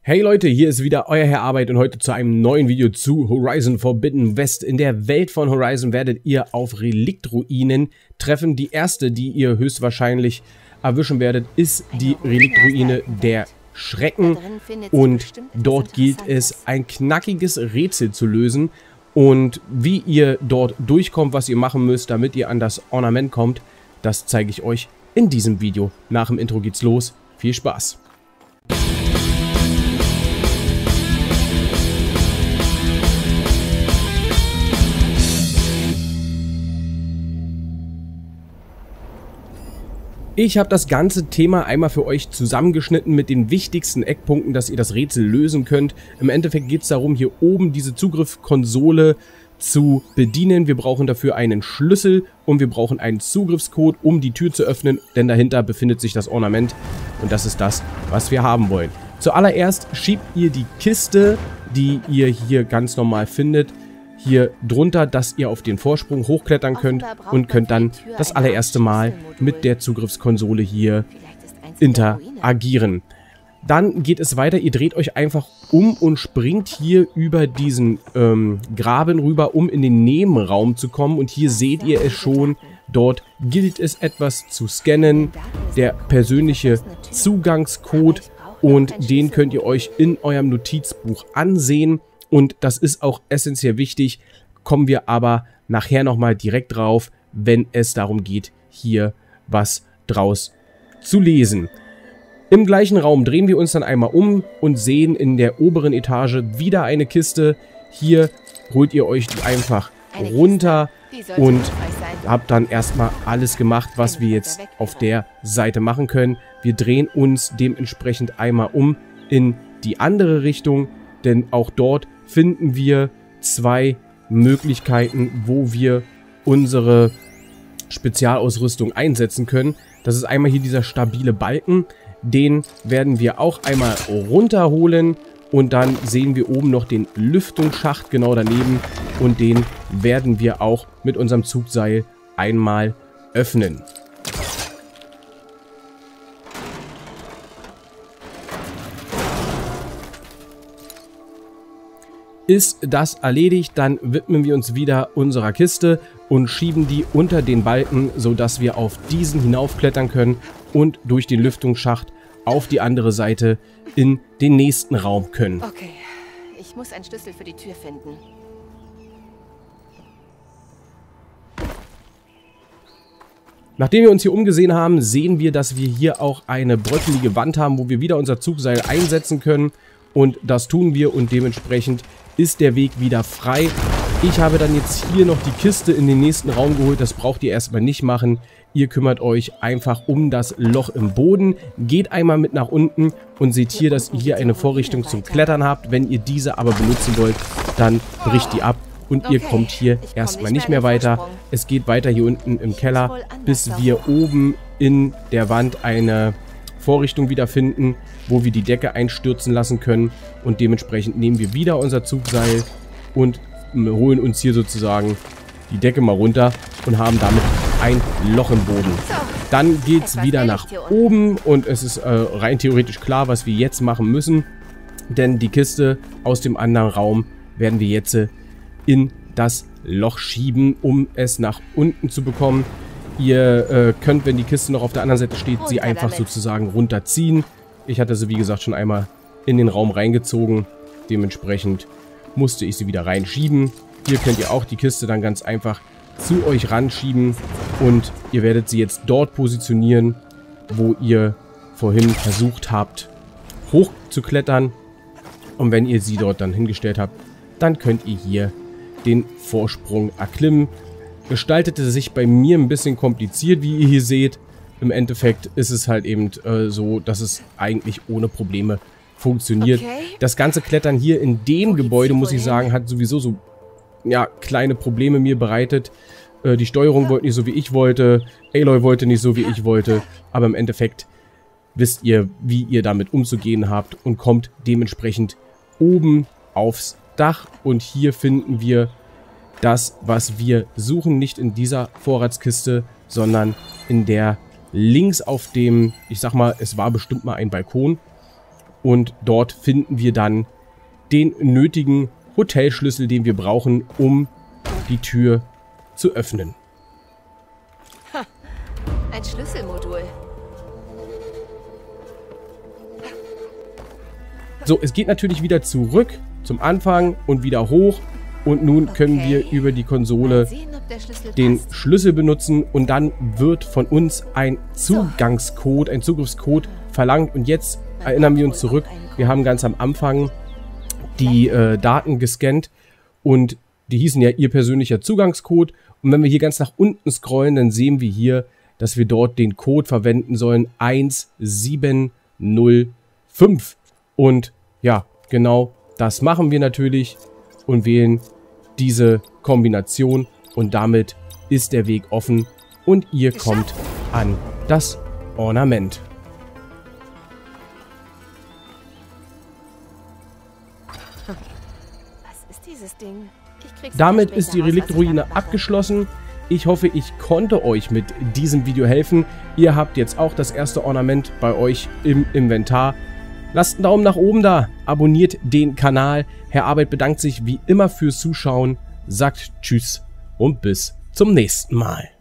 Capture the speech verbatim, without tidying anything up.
Hey Leute, hier ist wieder euer Herr Arbeit und heute zu einem neuen Video zu Horizon Forbidden West. In der Welt von Horizon werdet ihr auf Reliktruinen treffen. Die erste, die ihr höchstwahrscheinlich erwischen werdet, ist die Reliktruine der Schrecken. Und dort gilt es, ein knackiges Rätsel zu lösen. Und wie ihr dort durchkommt, was ihr machen müsst, damit ihr an das Ornament kommt, das zeige ich euch in diesem Video. Nach dem Intro geht's los. Viel Spaß! Ich habe das ganze Thema einmal für euch zusammengeschnitten mit den wichtigsten Eckpunkten, dass ihr das Rätsel lösen könnt. Im Endeffekt geht es darum, hier oben diese Zugriffskonsole zu bedienen. Wir brauchen dafür einen Schlüssel und wir brauchen einen Zugriffscode, um die Tür zu öffnen, denn dahinter befindet sich das Ornament und das ist das, was wir haben wollen. Zuallererst schiebt ihr die Kiste, die ihr hier ganz normal findet, hier drunter, dass ihr auf den Vorsprung hochklettern könnt und könnt dann das allererste Mal mit der Zugriffskonsole hier interagieren. Dann geht es weiter, ihr dreht euch einfach um und springt hier über diesen ähm, Graben rüber, um in den Nebenraum zu kommen. Und hier seht ihr es schon, dort gilt es etwas zu scannen, der persönliche Zugangscode, und den könnt ihr euch in eurem Notizbuch ansehen. Und das ist auch essentiell wichtig, kommen wir aber nachher nochmal direkt drauf, wenn es darum geht, hier was draus zu lesen. Im gleichen Raum drehen wir uns dann einmal um und sehen in der oberen Etage wieder eine Kiste. Hier holt ihr euch die einfach runter und habt dann erstmal alles gemacht, was wir jetzt auf der Seite machen können. Wir drehen uns dementsprechend einmal um in die andere Richtung, denn auch dort finden wir zwei Möglichkeiten, wo wir unsere Spezialausrüstung einsetzen können. Das ist einmal hier dieser stabile Balken. Den werden wir auch einmal runterholen. Und dann sehen wir oben noch den Lüftungsschacht genau daneben. Und den werden wir auch mit unserem Zugseil einmal öffnen. Ist das erledigt, dann widmen wir uns wieder unserer Kiste und schieben die unter den Balken, sodass wir auf diesen hinaufklettern können und durch den Lüftungsschacht auf die andere Seite in den nächsten Raum können. Okay, ich muss einen Schlüssel für die Tür finden. Nachdem wir uns hier umgesehen haben, sehen wir, dass wir hier auch eine bröckelige Wand haben, wo wir wieder unser Zugseil einsetzen können. Und das tun wir und dementsprechend ist der Weg wieder frei. Ich habe dann jetzt hier noch die Kiste in den nächsten Raum geholt. Das braucht ihr erstmal nicht machen. Ihr kümmert euch einfach um das Loch im Boden. Geht einmal mit nach unten und seht hier, dass ihr hier eine Vorrichtung zum Klettern habt. Wenn ihr diese aber benutzen wollt, dann bricht die ab und ihr kommt hier erstmal nicht mehr weiter. Es geht weiter hier unten im Keller, bis wir oben in der Wand eine Vorrichtung wiederfinden, wo wir die Decke einstürzen lassen können, und dementsprechend nehmen wir wieder unser Zugseil und holen uns hier sozusagen die Decke mal runter und haben damit ein Loch im Boden. Dann geht es wieder nach oben und es ist äh, rein theoretisch klar, was wir jetzt machen müssen, denn die Kiste aus dem anderen Raum werden wir jetzt in das Loch schieben, um es nach unten zu bekommen. Ihr äh, könnt, wenn die Kiste noch auf der anderen Seite steht, sie einfach sozusagen runterziehen. Ich hatte sie, wie gesagt, schon einmal in den Raum reingezogen. Dementsprechend musste ich sie wieder reinschieben. Hier könnt ihr auch die Kiste dann ganz einfach zu euch ranschieben. Und ihr werdet sie jetzt dort positionieren, wo ihr vorhin versucht habt, hochzuklettern. Und wenn ihr sie dort dann hingestellt habt, dann könnt ihr hier den Vorsprung erklimmen. Gestaltete sich bei mir ein bisschen kompliziert, wie ihr hier seht. Im Endeffekt ist es halt eben äh, so, dass es eigentlich ohne Probleme funktioniert. Okay. Das ganze Klettern hier in dem Gebäude, muss ich sagen, hat sowieso so ja, kleine Probleme mir bereitet. Äh, die Steuerung wollte nicht so, wie ich wollte. Aloy wollte nicht so, wie ich wollte. Aber im Endeffekt wisst ihr, wie ihr damit umzugehen habt und kommt dementsprechend oben aufs Dach. Und hier finden wir das, was wir suchen, nicht in dieser Vorratskiste, sondern in der links auf dem, ich sag mal, es war bestimmt mal ein Balkon. Und dort finden wir dann den nötigen Hotelschlüssel, den wir brauchen, um die Tür zu öffnen. Ha, ein Schlüsselmodul. So, es geht natürlich wieder zurück zum Anfang und wieder hoch. Und nun okay. können wir über die Konsole sehen, Schlüssel den passt. Schlüssel benutzen. Und dann wird von uns ein Zugangscode, ein Zugriffscode verlangt. Und jetzt Man erinnern wir uns zurück. Wir haben ganz am Anfang die äh, Daten gescannt. Und die hießen ja ihr persönlicher Zugangscode. Und wenn wir hier ganz nach unten scrollen, dann sehen wir hier, dass wir dort den Code verwenden sollen. eins sieben null fünf. Und ja, genau das machen wir natürlich und wählen diese Kombination und damit ist der Weg offen und ihr kommt an das Ornament. Was ist dieses Ding? Ich krieg's Damit ist die Reliktruine abgeschlossen. Ich hoffe, ich konnte euch mit diesem Video helfen. Ihr habt jetzt auch das erste Ornament bei euch im Inventar. Lasst einen Daumen nach oben da, abonniert den Kanal. Herr Arbeit bedankt sich wie immer fürs Zuschauen, sagt Tschüss und bis zum nächsten Mal.